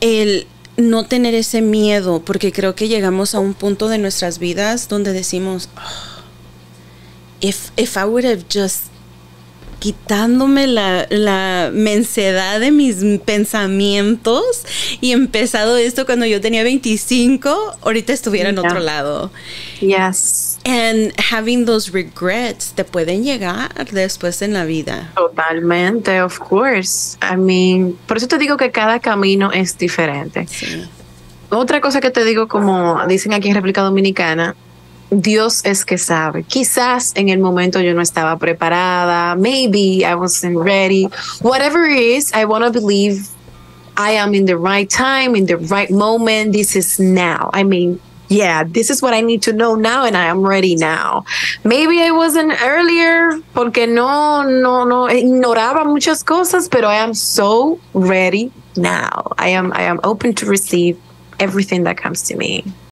el no tener ese miedo, porque creo que llegamos a un punto de nuestras vidas donde decimos, "Oh, if I would have just quitándome la mensedad de mis pensamientos y empezado esto cuando yo tenía 25, ahorita estuviera en otro lado." Yes. And having those regrets te pueden llegar después en la vida. Totalmente, of course. I mean, por eso te digo que cada camino es diferente. Sí. Otra cosa que te digo, como dicen aquí en República Dominicana, Dios es que sabe. Quizás en el momento yo no estaba preparada. Maybe I wasn't ready. Whatever it is, I want to believe I am in the right time, in the right moment. This is now. I mean, yeah, this is what I need to know now, and I am ready now. Maybe I wasn't earlier porque no ignoraba muchas cosas, pero I am so ready now. I am open to receive everything that comes to me.